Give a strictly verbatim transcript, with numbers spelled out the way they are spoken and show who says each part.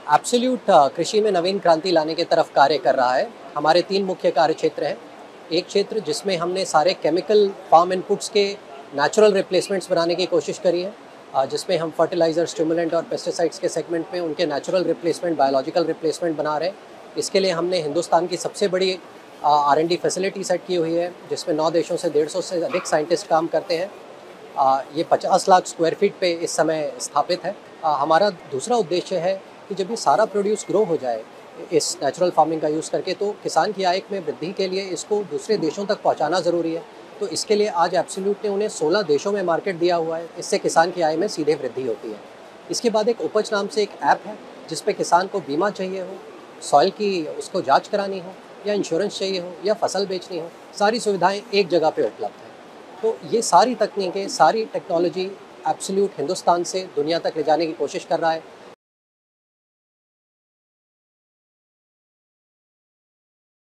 Speaker 1: Absolute कृषि में नवीन क्रांति लाने की तरफ कार्य कर रहा है। हमारे तीन मुख्य कार्य क्षेत्र हैं। एक क्षेत्र जिसमें हमने सारे केमिकल फार्म इनपुट्स के नेचुरल रिप्लेसमेंट्स बनाने की कोशिश करी है, अ, जिसमें हम फर्टिलाइज़र, स्टिमुलेंट और पेस्टिसाइड्स के सेगमेंट में उनके नेचुरल रिप्लेसमेंट, बायोलॉजिकल रिप्लेसमेंट बना रहे हैं। इसके लिए हमने हिंदुस्तान की सबसे बड़ी R N D facility set की हुई है, जिसमें नौ देशों से डेढ़ सौ से अधिक साइंटिस्ट काम करते हैं। अ, ये पचास लाख स्क्वायर फीट पे इस समय स्थापित है। अ, हमारा दूसरा उद्देश्य है कि जब ये सारा प्रोड्यूस ग्रो हो जाए इस नेचुरल फार्मिंग का यूज़ करके, तो किसान की आय में वृद्धि के लिए इसको दूसरे देशों तक पहुंचाना ज़रूरी है। तो इसके लिए आज एब्सोल्यूट ने उन्हें सोलह देशों में मार्केट दिया हुआ है। इससे किसान की आय में सीधे वृद्धि होती है। इसके बाद एक उपज नाम से एक ऐप है, जिस पे किसान को बीमा चाहिए हो, सॉइल की उसको जांच करानी हो, या इंश्योरेंस चाहिए हो, या फसल बेचनी हो, सारी सुविधाएं एक जगह पे उपलब्ध हैं। तो ये सारी तकनीकें, सारी टेक्नोलॉजी एब्सोल्यूट हिंदुस्तान से दुनिया तक ले जाने की कोशिश कर रहा है।